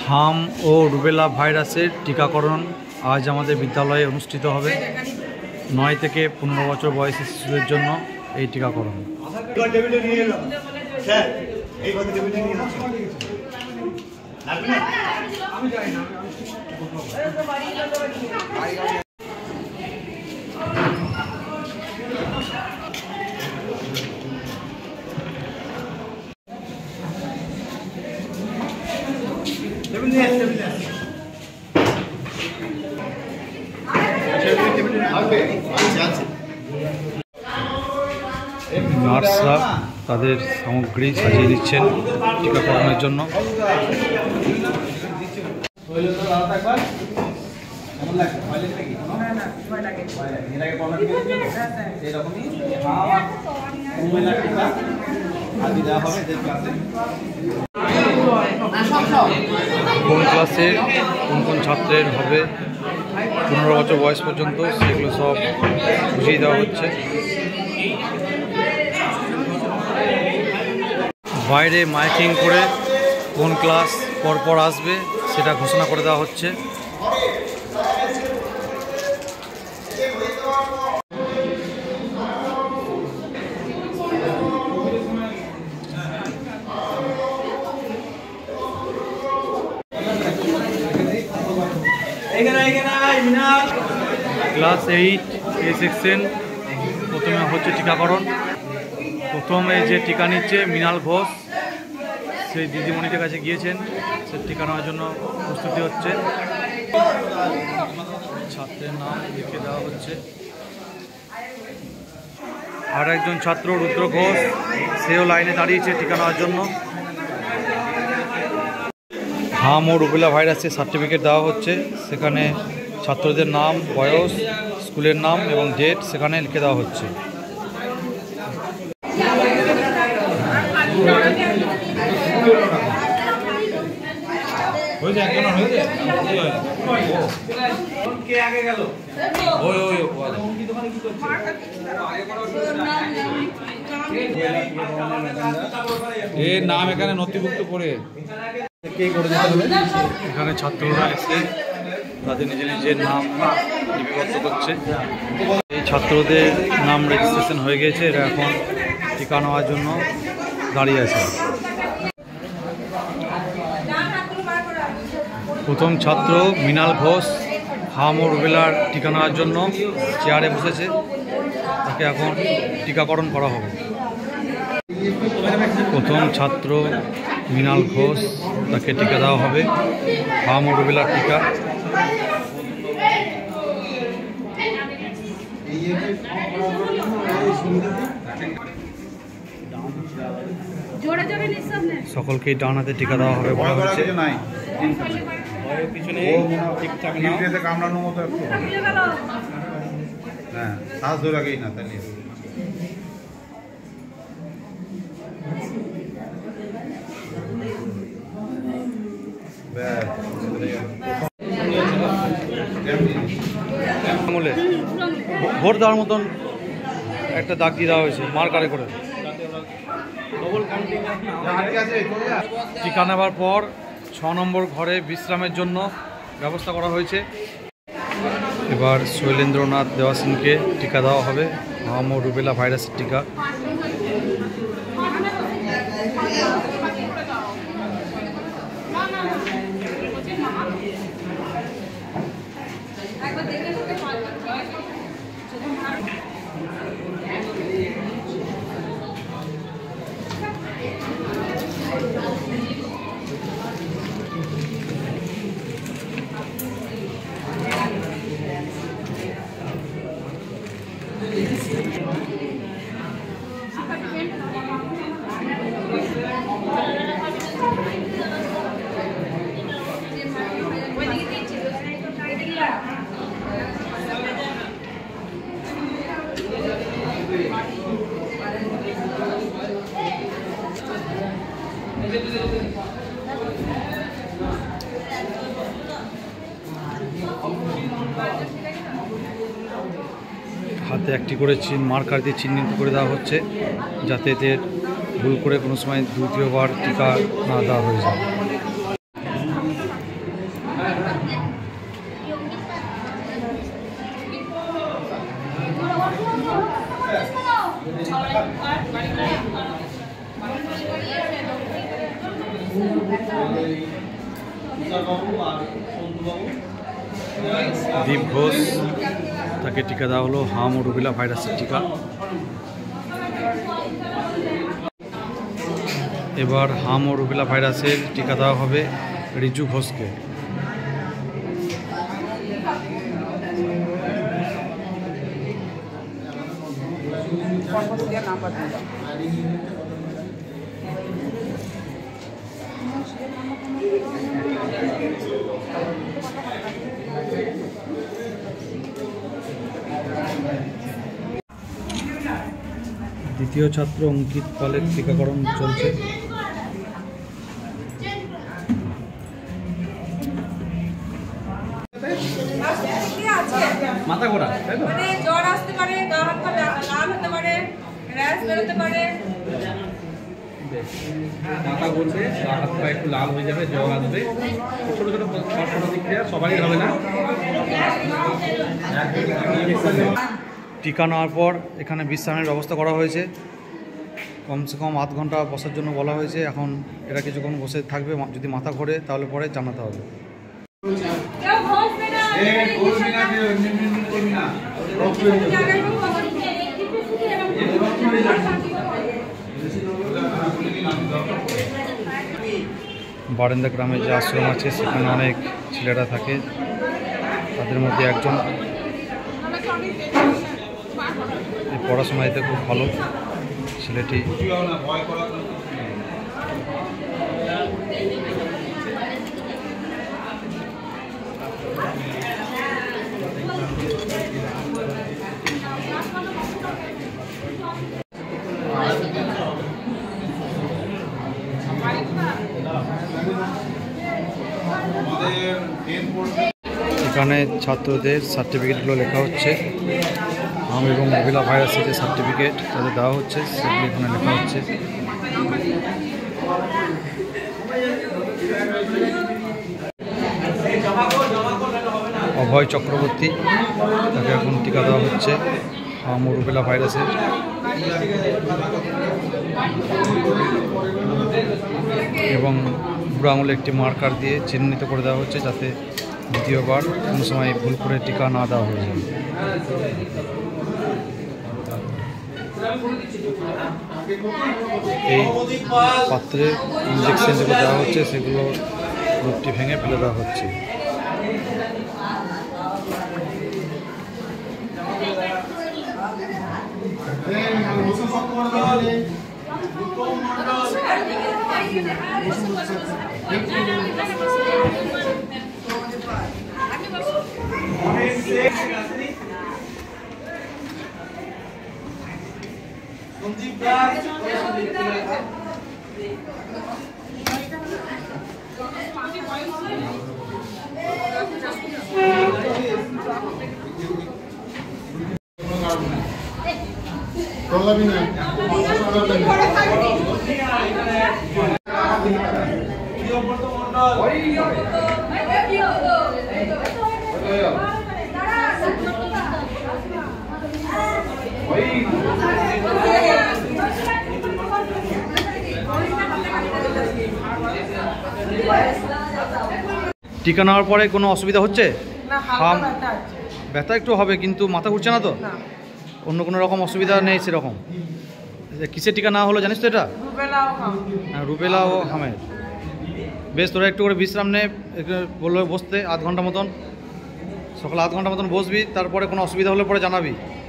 হাম ও রুবেলা ভাইরাসের টিকাকরণ আজ আমাদের বিদ্যালয়ে অনুষ্ঠিত হবে। 9 থেকে 15 বছর বয়সী শিশুদের জন্য এই টিকাকরণ। নার্সরা তাদের সামগ্রী সাজিয়ে দিচ্ছেন টিকাকরণের জন্য। কোন ক্লাসে কোন কোন ছাত্রের হবে 15 বছর বয়স পর্যন্ত সেগুলো সব বুঝিয়ে দেওয়া হচ্ছে। বাইরে মাইকিং করে কোন ক্লাস পরপর আসবে সেটা ঘোষণা করে দেওয়া হচ্ছে। ক্লাস 8 এ সেকশন প্রথমে হচ্ছে টিকাকরণ। প্রথমে যে টিকা নিচ্ছে মৃণাল ঘোষ, সেই দিদিমণিদের কাছে গিয়েছেন, সে টিকা নেওয়ার জন্য প্রস্তুতি হচ্ছে। ছাত্রের নাম লিখে দেওয়া হচ্ছে। আর একজন ছাত্র রুদ্র ঘোষ, সেও লাইনে দাঁড়িয়েছে টিকা নেওয়ার জন্য। হাম ও রুবেলা ভাইরাসের সার্টিফিকেট দেওয়া হচ্ছে, সেখানে ছাত্রদের নাম, বয়স, স্কুলের নাম এবং ডেট সেখানে লিখে দেওয়া হচ্ছে। এর নাম এখানে নথিভুক্ত করে এখানে ছাত্ররা এসে তাদের নিজের নাম লিপিবদ্ধ করছে। এই ছাত্রদের নাম রেজিস্ট্রেশন হয়ে গেছে, এরা এখন টিকা নেওয়ার জন্য দাঁড়িয়ে আছে। প্রথম ছাত্র মৃণাল ঘোষ হাম ও রুবেলার টিকা নেওয়ার জন্য চেয়ারে বসেছে, তাকে এখন টিকাকরণ করা হবে। প্রথম ছাত্র মৃণাল ঘোষ, তাকে টিকা দেওয়া হবে হাম ও রুবেলার টিকা। সকলকেই ডান হাতে টিকা দেওয়া হবে বলা হয়েছে। কামড়ানোর মতো একটু হ্যাঁ, শ্বাস ধরে আগেই না তাহলে ভোট দেওয়ার মতন একটা দাগ দিয়ে দেওয়া হয়েছে মার্কারে করে। টিকা নেওয়ার পর 6 নম্বর ঘরে বিশ্রামের জন্য ব্যবস্থা করা হয়েছে। এবার শৈলেন্দ্রনাথ দেওয়াসিনকে টিকা দেওয়া হবে হাম ও রুবেলা ভাইরাসের টিকা। হাতে একটি করে মার্কার দিয়ে চিহ্নিত করে দেওয়া হচ্ছে, যাতে এদের ভুল করে কোনো সময় দ্বিতীয়বার টিকা না দেওয়া হয়ে যায়। দীপ ঘোষ, তাকে টিকা দেওয়া হলো হাম ও রুবেলা ভাইরাসের টিকা। এবার হাম ও রুবেলা ভাইরাসের টিকা দেওয়া হবে রিজু ঘোষকে। দ্বিতীয় ছাত্র অঙ্কিত পালের টিকাকরণ চলছে। মাথা ঘোরা, মানে জ্বর আসতে পারে, গা হাত পা লাল হতে পারে, র্যাশ বেরোতে পারে। মাথা ঘুরবে, গা হাত পা একটু লাল হয়ে যাবে, জ্বর আসবে, ছোট ছোট প্রতিক্রিয়া সবারই হবে না। টিকা নেওয়ার পর এখানে বিশ্রামের ব্যবস্থা করা হয়েছে। কমসে কম আধ ঘন্টা বসার জন্য বলা হয়েছে। এখন এরা কিছুক্ষণ বসে থাকবে, যদি মাথা ঘোরে তাহলে পরে জানাতে হবে। কেউ বসবে না, বারেন্দা গ্রামে যে আশ্রম আছে সেখানে অনেক ছেলেরা থাকে, তাদের মধ্যে একজন পড়াশোনাতে খুব ভালো ছেলেটি। এখানে ছাত্রদের সার্টিফিকেটগুলো লেখা হচ্ছে। হাম এবং রুবেলা ভাইরাসের যে সার্টিফিকেট তাদের দেওয়া হচ্ছে সেগুলো এখানে লেখা হচ্ছে। অভয় চক্রবর্তী, তাকে এখন টিকা দেওয়া হচ্ছে হাম ও রুবেলা ভাইরাসের। এবং বুড়ো আঙুলে একটি মার্কার দিয়ে চিহ্নিত করে দেওয়া হচ্ছে যাতে দ্বিতীয়বার কোনো সময় ভুল করে টিকা না দেওয়া হয়ে যায়। এই পাত্রে ইঞ্জেকশন যেগুলো দেওয়া হচ্ছে সেগুলো রূপটি ভেঙে ফেলে দেওয়া হচ্ছে। টিকা নেওয়ার পরে কোনো অসুবিধা হচ্ছে? হাম ব্যথা একটু হবে, কিন্তু মাথা ঘুরছে না তো? অন্য কোনো রকম অসুবিধা নেই সেরকম? কিসের টিকা নেওয়া হলো জানিস তো? এটা রুবেলা ও হামের। বেশ, তোরা একটু করে বিশ্রাম নে, বললো বসতে আধ ঘন্টা মতন, সকালে আধ ঘন্টা মতন বসবি, তারপরে কোনো অসুবিধা হলে পরে জানাবি।